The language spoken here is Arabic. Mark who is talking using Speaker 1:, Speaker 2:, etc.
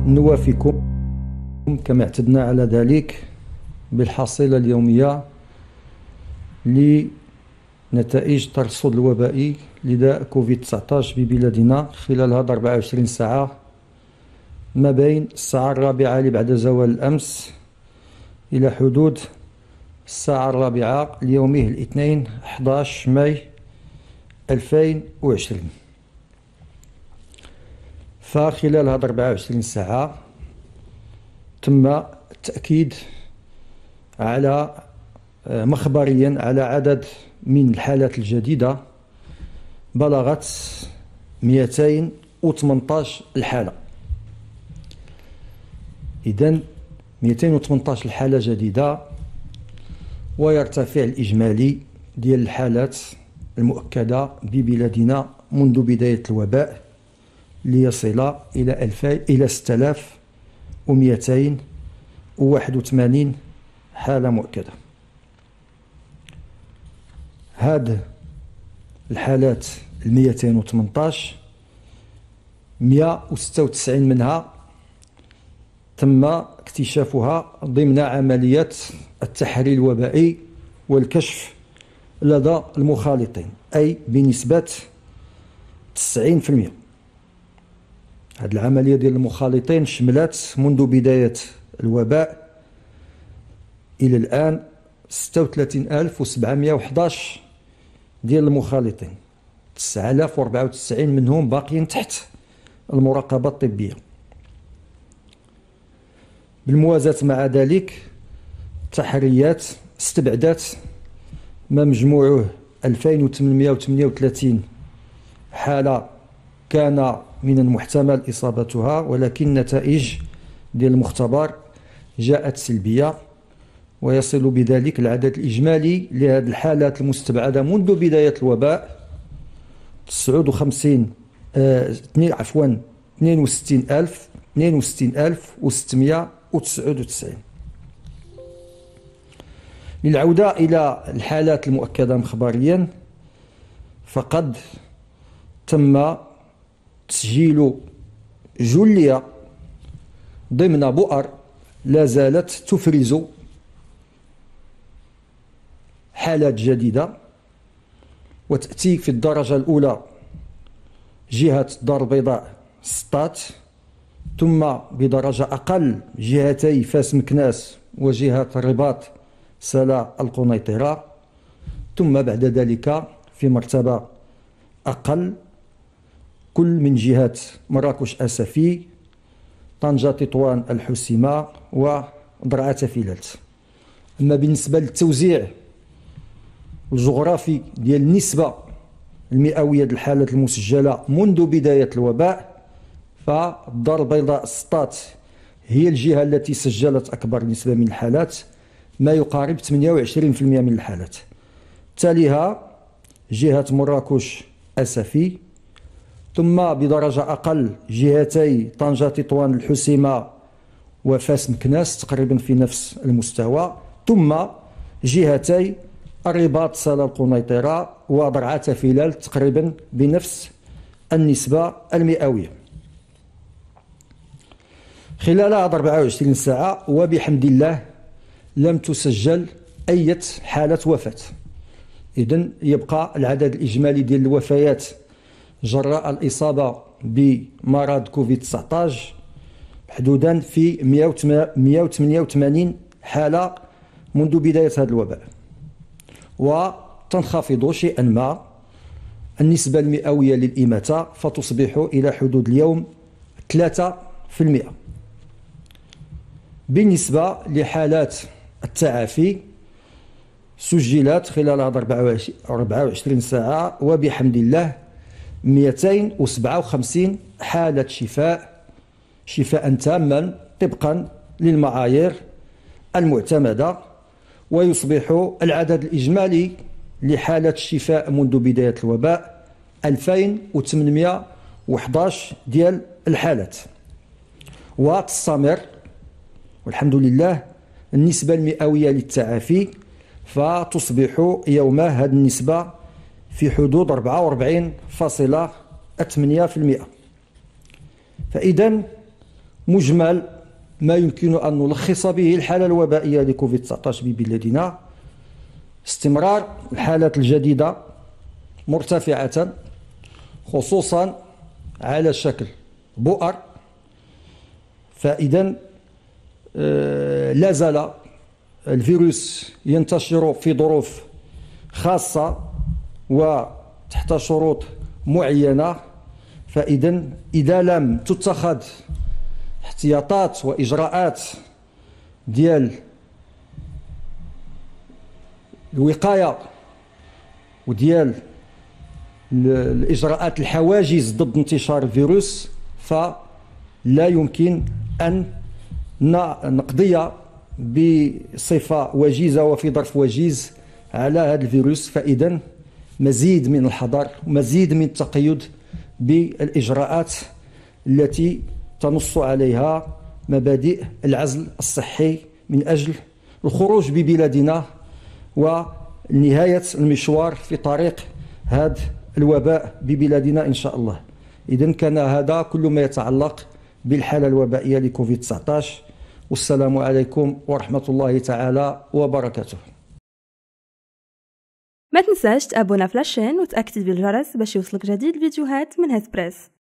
Speaker 1: نوافيكم كما اعتدنا على ذلك بالحصيلة اليومية لنتائج الترصد الوبائي لداء كوفيد-19 ببلادنا خلال هذه 24 ساعة ما بين الساعة 4 بعد زوال الأمس إلى حدود الساعة 4 ليومه الاثنين 11 ماي 2020. فخلال هذه 24 ساعة تم التأكيد على مخبريا على عدد من الحالات الجديدة بلغت 218 الحالة. إذن 218 الحالة جديدة، ويرتفع الإجمالي ديال الحالات المؤكدة ببلادنا منذ بداية الوباء ليصل إلى 6281 حالة مؤكدة. هذه الحالات 218 196 منها تم اكتشافها ضمن عملية التحليل الوبائي والكشف لدى المخالطين، أي بنسبة 90%. هذه العملية ديال المخالطين شملت منذ بداية الوباء إلى الآن 36711 ديال المخالطين، 9094 منهم باقيين تحت المراقبة الطبية. بالموازاة مع ذلك التحريات استبعدت ما مجموعه 2838 حالة كان من المحتمل إصابتها، ولكن النتائج ديال المختبر جاءت سلبية، ويصل بذلك العدد الإجمالي لهذه الحالات المستبعدة منذ بداية الوباء 62699. للعودة إلى الحالات المؤكدة مخبريا، فقد تم تسجيل جلية ضمن بؤر لا زالت تفرز حالات جديدة، وتأتي في الدرجة الأولى جهة الدار البيضاء سطات، ثم بدرجة أقل جهتي فاس مكناس وجهة الرباط سلا القنيطرة، ثم بعد ذلك في مرتبة أقل كل من جهة مراكش أسفي، طنجة تطوان الحسيمة ودرعا فيلات. أما بالنسبة للتوزيع الجغرافي ديال النسبة المئوية للحالات المسجلة منذ بداية الوباء، فالدار البيضاء سطات هي الجهة التي سجلت أكبر نسبة من الحالات، ما يقارب 28% من الحالات. تاليها جهة مراكش أسفي، ثم بدرجة أقل جهتي طنجة تطوان الحسيمة وفاس مكناس تقريبا في نفس المستوى، ثم جهتي الرباط سلا القنيطرة ودرعا فيلال تقريبا بنفس النسبة المئوية. خلال 24 ساعة وبحمد الله لم تسجل أي حالة وفاة. إذن يبقى العدد الإجمالي ديال الوفيات جراء الإصابة بمرض كوفيد-19 حدودا في 188 حالة منذ بداية هذا الوباء، وتنخفض شيئا ما النسبة المئوية للإماتة فتصبح إلى حدود اليوم 3%. بالنسبة لحالات التعافي سجلت خلال هذه 24 ساعة وبحمد الله 257 حالة شفاء تاما طبقا للمعايير المعتمدة، ويصبح العدد الإجمالي لحالات الشفاء منذ بداية الوباء 2811 ديال الحالات. وتستمر والحمد لله النسبة المئوية للتعافي، فتصبح يوما هذه النسبة في حدود 44.8%. فإذا مجمل ما يمكن أن نلخص به الحالة الوبائية لكوفيد 19 ببلادنا: استمرار الحالات الجديدة مرتفعة، خصوصا على شكل بؤر. فإذا لا زال الفيروس ينتشر في ظروف خاصة وتحت شروط معينة. فإذا إذا لم تتخذ احتياطات وإجراءات ديال الوقاية وديال الإجراءات الحواجز ضد انتشار الفيروس، فلا يمكن أن نقضي بصفة وجيزة وفي ظرف وجيز على هذا الفيروس. فإذا مزيد من الحذر ومزيد من التقيد بالإجراءات التي تنص عليها مبادئ العزل الصحي من أجل الخروج ببلادنا ونهاية المشوار في طريق هذا الوباء ببلادنا إن شاء الله. إذن كان هذا كل ما يتعلق بالحالة الوبائية لكوفيد 19. والسلام عليكم ورحمة الله تعالى وبركاته.
Speaker 2: ما تنساش تابونا في لاشين وتأكد بالجرس باش يوصلك جديد الفيديوهات من هسبريس.